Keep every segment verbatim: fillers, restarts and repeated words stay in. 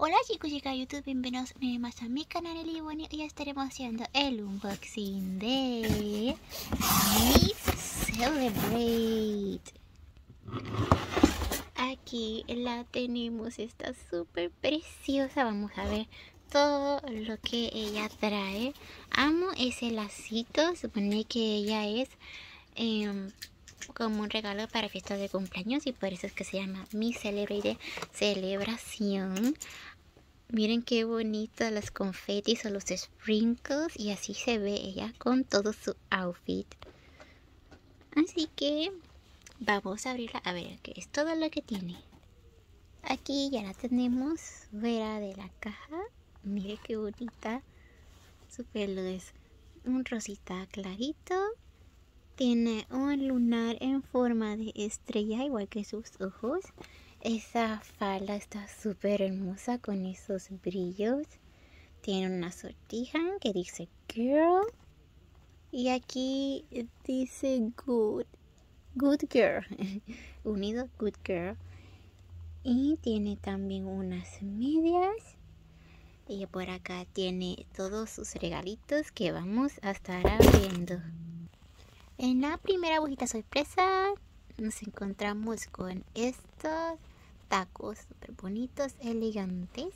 Hola chicos y chicas de YouTube, bienvenidos una vez más a mi canal Eli Bonnie. Hoy estaremos haciendo el unboxing de Miss Celebrate. Aquí la tenemos, está súper preciosa. Vamos a ver todo lo que ella trae. Amo ese lacito, supone que ella es eh, como un regalo para fiestas de cumpleaños y por eso es que se llama Miss Celebrate, celebración. Miren qué bonito los confetis o los sprinkles, y así se ve ella con todo su outfit. Así que vamos a abrirla a ver qué es todo lo que tiene. Aquí ya la tenemos fuera de la caja. Miren qué bonita. Su pelo es un rosita clarito. Tiene un lunar en forma de estrella, igual que sus ojos. Esa falda está súper hermosa con esos brillos. Tiene una sortija que dice girl. Y aquí dice good. Good girl. Unido good girl. Y tiene también unas medias. Y por acá tiene todos sus regalitos que vamos a estar abriendo. En la primera bolsita sorpresa nos encontramos con estos tacos súper bonitos, elegantes.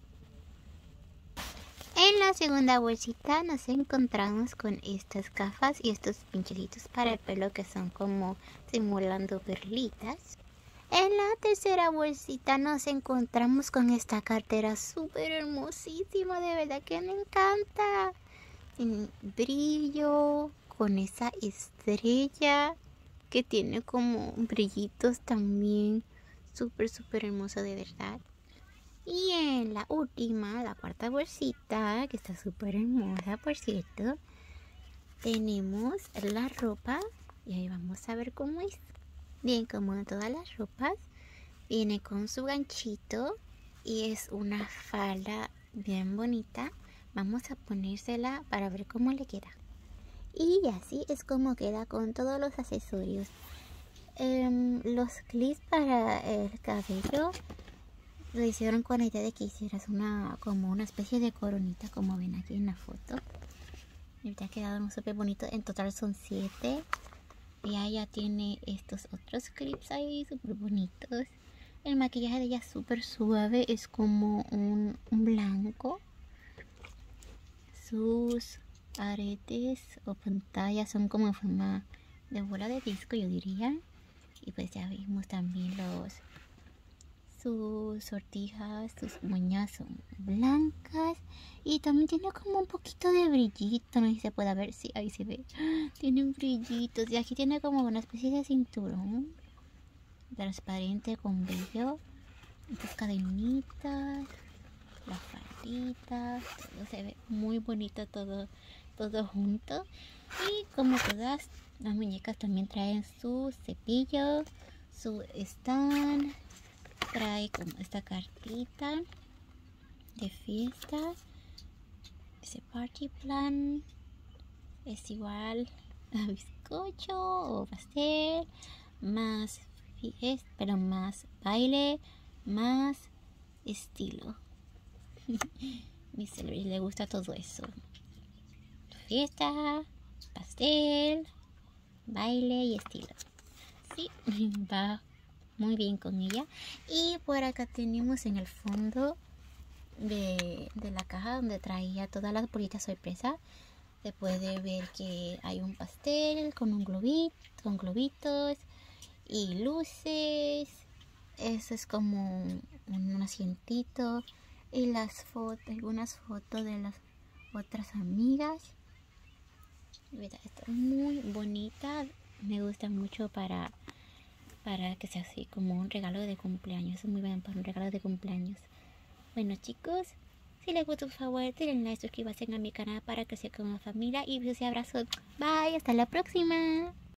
En la segunda bolsita nos encontramos con estas gafas y estos pinchecitos para el pelo que son como simulando perlitas. En la tercera bolsita nos encontramos con esta cartera súper hermosísima, de verdad que me encanta. Tiene brillo con esa estrella que tiene como brillitos también. Súper, súper hermosa, de verdad. Y en la última, la cuarta bolsita, que está súper hermosa, por cierto, tenemos la ropa. Y ahí vamos a ver cómo es. Bien, como en todas las ropas, viene con su ganchito y es una falda bien bonita. Vamos a ponérsela para ver cómo le queda. Y así es como queda con todos los accesorios. Um, los clips para el cabello lo hicieron con la idea de que hicieras una como una especie de coronita, como ven aquí en la foto. Y te ha quedado súper bonito. En total son siete. Y ella tiene estos otros clips ahí súper bonitos. El maquillaje de ella es súper suave, es como un, un blanco. Sus aretes o pantallas son como en forma de bola de disco, yo diría. Y pues ya vimos también los sus sortijas, sus uñas son blancas y también tiene como un poquito de brillito, no sé si se puede ver, sí, ahí se ve, tiene un brillito. Y aquí tiene como una especie de cinturón transparente con brillo, estas cadenitas, las falditas, todo se ve muy bonito, todo, todo junto. Y como todas las muñecas también traen su cepillo, su stand, trae como esta cartita de fiesta, ese party plan, es igual a bizcocho o pastel, más fiesta, pero más baile, más estilo. Mi Celebrity le gusta todo eso, fiesta, pastel, baile y estilo. Sí, va muy bien con ella. Y por acá tenemos en el fondo de, de la caja donde traía todas las bolitas sorpresa. Se puede ver que hay un pastel con un globito, con globitos y luces. Eso es como un, un asientito. Y las fotos, algunas fotos de las otras amigas. Mira, está muy bonita. Me gusta mucho para para que sea así como un regalo de cumpleaños. Es muy bien para un regalo de cumpleaños. Bueno chicos, si les gustó, por favor denle like, suscríbanse a mi canal para crecer con la familia y besos y abrazos. Bye, hasta la próxima.